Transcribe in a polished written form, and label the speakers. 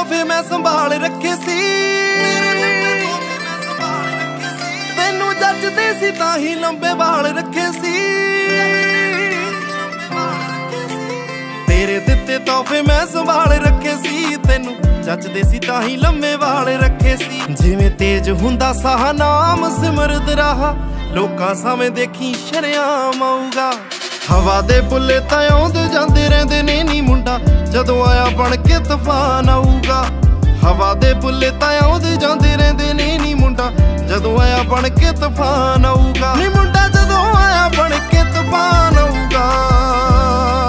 Speaker 1: ਤੋਹਫੇ ਮੈਂ ਸੰਭਾਲ ਰੱਖੇ ਸੀ। ਤੈਨੂੰ ਜੱਜਦੇ ਸੀ ਤਾਂ ਹੀ ਲੰਬੇ ਵਾਲ ਰੱਖੇ ਸੀ। ਤੇਰੇ ਦਿੱਤੇ ਤੋਹਫੇ ਮੈਂ ਸੰਭਾਲ ਰੱਖੇ ਸੀ। ਤੈਨੂੰ ਜੱਜਦੇ ਸੀ ਤਾਂ ਹੀ ਲੰਮੇ ਵਾਲ ਰੱਖੇ ਸੀ। ਜਿਵੇਂ ਤੇਜ ਹੁੰਦਾ ਸਾਹ ਨਾਮ ਸਿਮਰਦ ਰਹਾ, ਲੋਕਾਂ ਸਾਵੇਂ ਦੇਖੀ ਸ਼ਰੇਆਮ ਆਊਗਾ। ਹਵਾ ਦੇ ਬੁੱਲੇ ਤਾਂ ਆਉਂਦੇ ਜਾਂਦੇ ਰਹਿੰਦੇ ਨੇ ਨੀ ਮੁੰਡਾ, ਜਦੋਂ ਆਇਆ ਬਣ ਕੇ ਤੂਫਾਨ ਆਊਗਾ। ਹਵਾ ਦੇ ਬੁੱਲੇ ਤਾਂ ਆਉਂਦੇ ਜਾਂਦੇ ਰਹਿੰਦੇ ਨੇ ਨੀ ਮੁੰਡਾ, ਜਦੋਂ ਆਇਆ ਬਣ ਕੇ ਤੂਫਾਨ ਆਊਗਾ। ਨੀ ਮੁੰਡਾ ਜਦੋਂ ਆਇਆ ਬਣ ਕੇ ਤੂਫਾਨ ਆਊਗਾ।